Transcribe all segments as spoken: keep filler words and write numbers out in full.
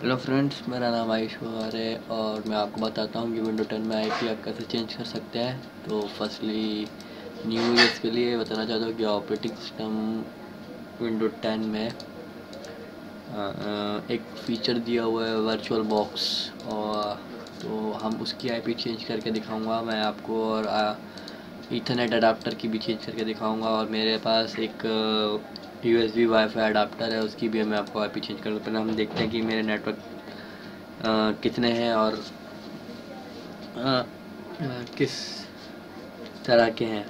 Hello friends, मेरा नाम आयुष पवार है और मैं आपको बताता हूँ कि विंडो टेन में आईपी आप कैसे चेंज कर सकते हैं। तो फर्स्टली न्यू यूज़र्स के लिए बताना चाहता हूँ कि ऑपरेटिंग सिस्टम विंडो टेन में आ, एक फ़ीचर दिया हुआ है वर्चुअल बॉक्स, और तो हम उसकी आईपी चेंज करके दिखाऊंगा मैं आपको, और ईथरनेट अडाप्टर की भी चेंज करके दिखाऊंगा। और मेरे पास एक यूएसबी वाईफाई अडाप्टर है, उसकी भी मैं आपको आईपी चेंज करूँगा। पहले हम देखते हैं कि मेरे नेटवर्क कितने हैं और आ, आ, किस तरह के हैं।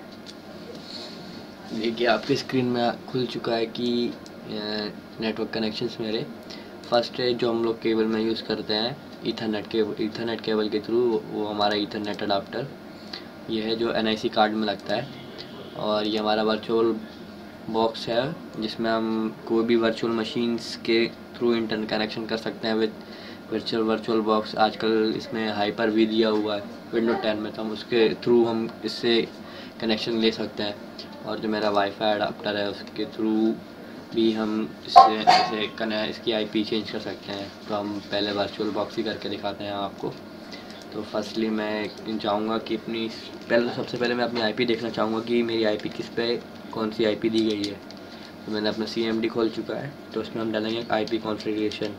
देखिए आपके स्क्रीन में खुल चुका है कि नेटवर्क कनेक्शंस मेरे फर्स्ट है जो हम लोग केबल में यूज़ करते हैं ईथरनेट केबल ईथरनेट केबल के थ्रू, वो हमारा ईथरनेट अडाप्टर ये है जो एनआईसी कार्ड में लगता है। और ये हमारा वर्चुअल बॉक्स है जिसमें हम कोई भी वर्चुअल मशीन्स के थ्रू इंटरनेट कनेक्शन कर सकते हैं विद वर्चुअल वर्चुअल बॉक्स। आजकल इसमें हाइपर वी दिया हुआ है विंडो टेन में, तो हम उसके थ्रू हम इससे कनेक्शन ले सकते हैं। और जो मेरा वाईफाई अडाप्टर है उसके थ्रू भी हम इससे ऐसे कने इसकी आईपी चेंज कर सकते हैं। तो हम पहले वर्चुअल बॉक्स ही करके दिखाते हैं आपको। तो फर्स्टली मैं चाहूँगा कि अपनी पहले तो सबसे पहले मैं अपनी आईपी देखना चाहूँगा कि मेरी आईपी किस पे कौन सी आईपी दी गई है। तो मैंने अपना सीएमडी खोल चुका है, तो उसमें हम डालेंगे आईपी कॉन्फ़िगरेशन।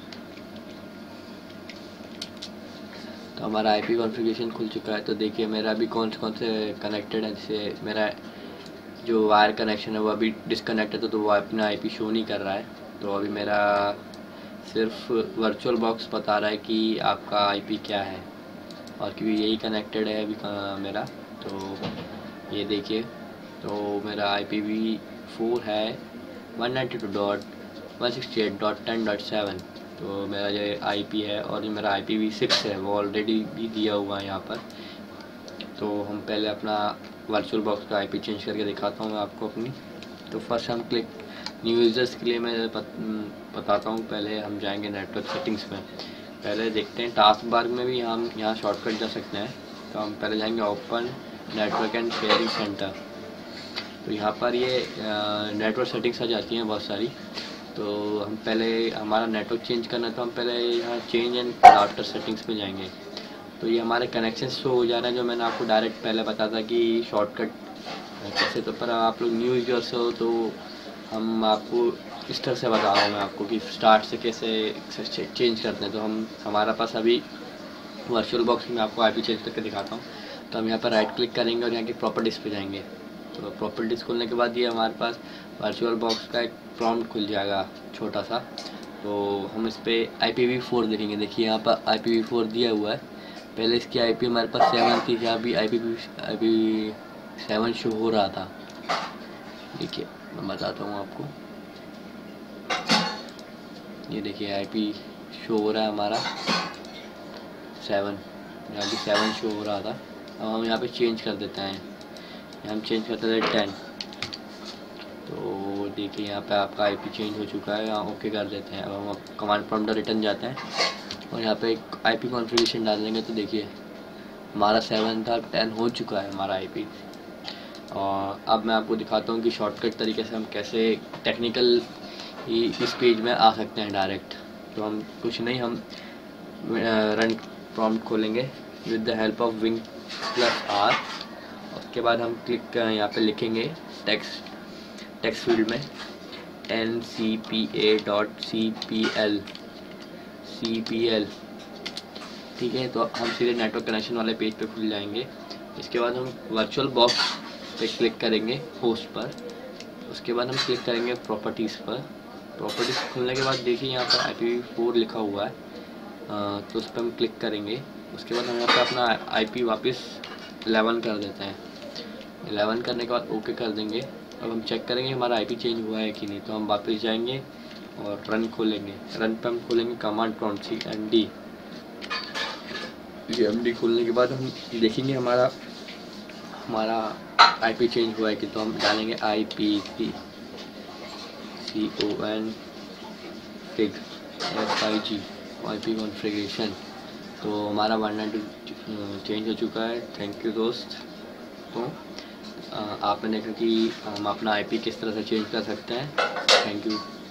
तो हमारा आईपी कॉन्फ़िगरेशन खुल चुका है। तो देखिए मेरा अभी कौन से कौन से कनेक्टेड है। जैसे मेरा जो वायर कनेक्शन है वो अभी डिसकनेक्टेड है, तो वो अपना आईपी शो नहीं कर रहा है। तो अभी मेरा सिर्फ वर्चुअल बॉक्स बता रहा है कि आपका आईपी क्या है, और क्योंकि यही कनेक्टेड है अभी मेरा। तो ये देखिए, तो मेरा आई पी वी फोर है one ninety two dot one sixty eight dot ten dot seven. तो मेरा जो आईपी है, और ये मेरा आई पी वी सिक्स है वो ऑलरेडी भी दिया हुआ है यहाँ पर। तो हम पहले अपना वर्चुअल बॉक्स का आईपी चेंज करके दिखाता हूँ मैं आपको अपनी। तो फर्स्ट हम क्लिक न्यू यूज़र्स के लिए मैं पत, बताता हूँ। पहले हम जाएंगे नेटवर्क सेटिंग्स में। पहले देखते हैं टास्क बार में भी हम यहाँ शॉर्टकट जा सकते हैं। तो हम पहले जाएंगे open network and sharing centre. तो यहाँ पर ये नेटवर्क सेटिंग्स आ जाती हैं बहुत सारी। तो हम पहले हमारा नेटवर्क चेंज करना है, तो हम पहले यहाँ चेंज एंड अडाप्टर सेटिंग्स पे जाएंगे। तो ये हमारे कनेक्शन शो हो जा रहे हैं, जो मैंने आपको डायरेक्ट पहले बताया था कि शॉर्टकट कैसे। तो पर आप लोग न्यू यूजर्स हो तो हम आपको इस तरह से बता रहा हूँ मैं आपको कि स्टार्ट से कैसे चेंज करते हैं। तो हम हमारा पास अभी वर्चुअल बॉक्स में आपको आईपी चेंज करके दिखाता हूँ। तो हम यहाँ पर राइट क्लिक करेंगे और यहाँ की प्रॉपर्टीज़ पे जाएंगे। तो प्रॉपर्टीज़ खोलने के बाद ये हमारे पास वर्चुअल बॉक्स का एक प्रॉम्प्ट खुल जाएगा छोटा सा। तो हम इस पर आई पी वी फोर देखेंगे। देखिए यहाँ पर आई पी वी फोर दिया हुआ है। पहले इसकी आईपी हमारे पास सेवन थी, यहाँ भी I P I P seven show हो रहा था। देखिए मैं बताता हूँ आपको, ये देखिए आईपी शो हो रहा है हमारा सेवन, यहाँ भी सेवन शो हो रहा था। अब हम यहाँ पे चेंज कर देते हैं, हम चेंज करते थे टेन। तो देखिए यहाँ पे आपका आईपी चेंज हो चुका है, यहाँ ओके कर देते हैं। अब हम कमांड प्रॉम्प्ट रिटर्न जाते हैं और यहाँ पे एक आईपी कॉन्फ़िगरेशन डाल देंगे। तो देखिए हमारा सेवन था, टेन हो चुका है हमारा आईपी। और अब मैं आपको दिखाता हूँ कि शॉर्टकट तरीके से हम कैसे टेक्निकल इस पेज में आ सकते हैं डायरेक्ट। तो हम कुछ नहीं, हम रन प्रॉम्प्ट खोलेंगे with the help of win plus R. उसके बाद हम क्लिक यहाँ पे लिखेंगे टेक्स्ट टेक्स्ट फील्ड में N C P A dot C P L C P L. ठीक है, तो हम सीधे नेटवर्क कनेक्शन वाले पेज पे खुल जाएंगे। इसके बाद हम वर्चुअल बॉक्स पे क्लिक करेंगे होस्ट पर। उसके बाद हम क्लिक करेंगे प्रॉपर्टीज़ पर। प्रॉपर्टीज़ खुलने के बाद देखिए यहाँ पर आई पी वी फोर लिखा हुआ है, आ, तो उस पर हम क्लिक करेंगे। उसके बाद हम यहाँ पर अपना आईपी वापस इलेवन कर देते हैं। इलेवन करने के बाद ओके कर देंगे। अब हम चेक करेंगे हमारा आईपी चेंज हुआ है कि नहीं। तो हम वापस जाएंगे और रन खोलेंगे। रन पे हम खोलेंगे command prompt C M D. M D खोलने के बाद हम देखेंगे हमारा हमारा आईपी चेंज हुआ है कि। तो हम डालेंगे I P C C O N fig F I G I P configuration. तो हमारा वन नाइन्टी चेंज हो चुका है। थैंक यू दोस्त। तो आपने देखा कि हम अपना आईपी किस तरह से चेंज कर सकते हैं। Thank you.